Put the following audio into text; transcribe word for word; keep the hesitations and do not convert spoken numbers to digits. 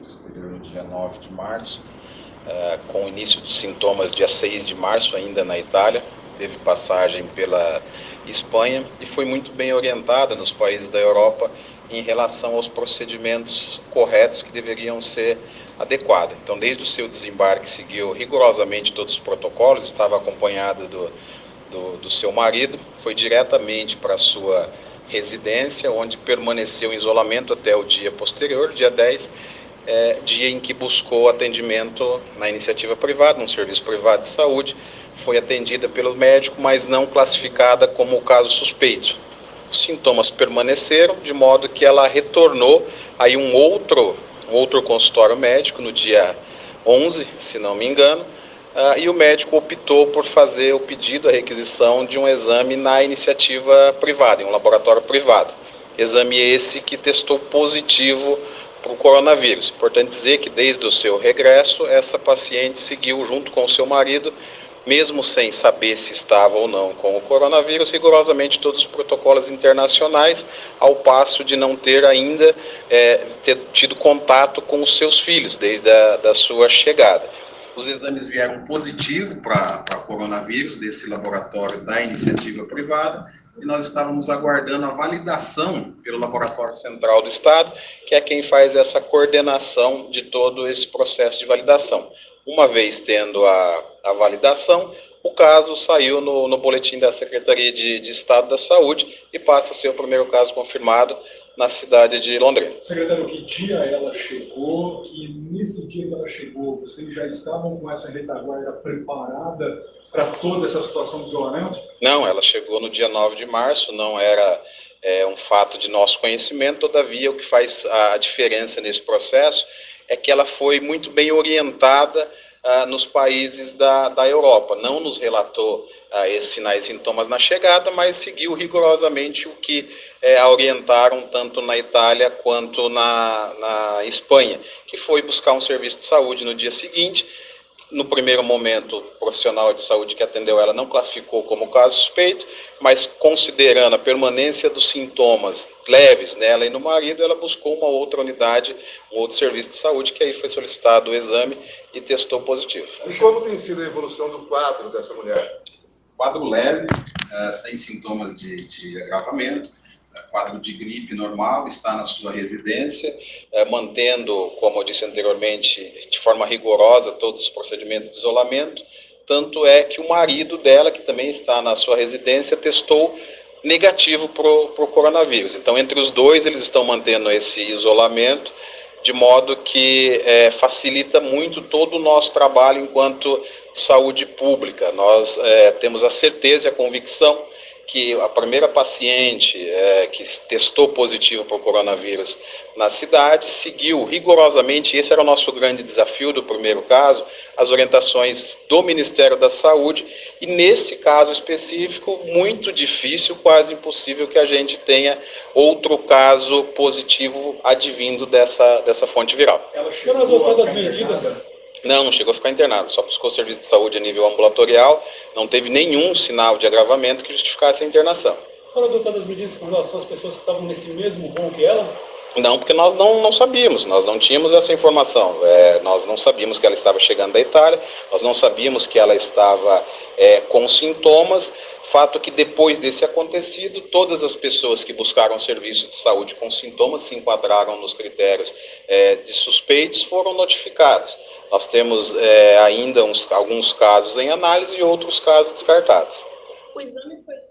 exterior no dia nove de março, uh, com o início dos sintomas dia seis de março, ainda na Itália. Teve passagem pela Espanha e foi muito bem orientada nos países da Europa em relação aos procedimentos corretos que deveriam ser adequados. Então, desde o seu desembarque, seguiu rigorosamente todos os protocolos, estava acompanhada do, do, do seu marido, foi diretamente para a sua residência, onde permaneceu em isolamento até o dia posterior, dia dez, é, dia em que buscou atendimento na iniciativa privada, num serviço privado de saúde. Foi atendida pelo médico, mas não classificada como caso suspeito. Os sintomas permaneceram, de modo que ela retornou a um outro, um outro consultório médico no dia onze, se não me engano, uh, e o médico optou por fazer o pedido, a requisição de um exame na iniciativa privada, em um laboratório privado. Exame esse que testou positivo para o coronavírus. Importante dizer que desde o seu regresso, essa paciente seguiu junto com o seu marido, mesmo sem saber se estava ou não com o coronavírus, rigorosamente todos os protocolos internacionais, ao passo de não ter ainda é, ter tido contato com os seus filhos desde a da sua chegada. Os exames vieram positivos para coronavírus desse laboratório da iniciativa privada, e nós estávamos aguardando a validação pelo Laboratório Central do Estado, que é quem faz essa coordenação de todo esse processo de validação. Uma vez tendo a, a validação, o caso saiu no, no boletim da Secretaria de, de Estado da Saúde e passa a ser o primeiro caso confirmado na cidade de Londrina. Secretário, que dia ela chegou e nesse dia que ela chegou, vocês já estavam com essa retaguarda preparada para toda essa situação de isolamento? Não, ela chegou no dia nove de março, não era é, um fato de nosso conhecimento, todavia o que faz a diferença nesse processo é que ela foi muito bem orientada uh, nos países da, da Europa. Não nos relatou uh, esses sinais e sintomas na chegada, mas seguiu rigorosamente o que uh, a orientaram tanto na Itália quanto na, na Espanha, que foi buscar um serviço de saúde no dia seguinte. No primeiro momento, o profissional de saúde que atendeu ela não classificou como caso suspeito, mas considerando a permanência dos sintomas leves nela e no marido, ela buscou uma outra unidade, um outro serviço de saúde, que aí foi solicitado o exame e testou positivo. E como tem sido a evolução do quadro dessa mulher? Quadro leve, uh, sem sintomas de, de agravamento, uh, quadro de gripe normal, está na sua residência, uh, mantendo, como eu disse anteriormente, de forma rigorosa todos os procedimentos de isolamento. Tanto é que o marido dela, que também está na sua residência, testou negativo para o coronavírus. Então, entre os dois, eles estão mantendo esse isolamento, de modo que é, facilita muito todo o nosso trabalho enquanto saúde pública. Nós é, temos a certeza e a convicção que a primeira paciente é, que testou positivo para o coronavírus na cidade seguiu rigorosamente, esse era o nosso grande desafio do primeiro caso, as orientações do Ministério da Saúde, e nesse caso específico, muito difícil, quase impossível que a gente tenha outro caso positivo advindo dessa, dessa fonte viral. Ela chegou a adotar as medidas... Não, não chegou a ficar internado, só buscou serviço de saúde a nível ambulatorial, não teve nenhum sinal de agravamento que justificasse a internação. Foram adotadas medidas com relação às pessoas que estavam nesse mesmo voo que ela? Não, porque nós não, não sabíamos, nós não tínhamos essa informação, é, nós não sabíamos que ela estava chegando da Itália, nós não sabíamos que ela estava é, com sintomas. Fato que depois desse acontecido, todas as pessoas que buscaram serviço de saúde com sintomas se enquadraram nos critérios é, de suspeitos, foram notificados. Nós temos é, ainda uns, alguns casos em análise e outros casos descartados. O exame foi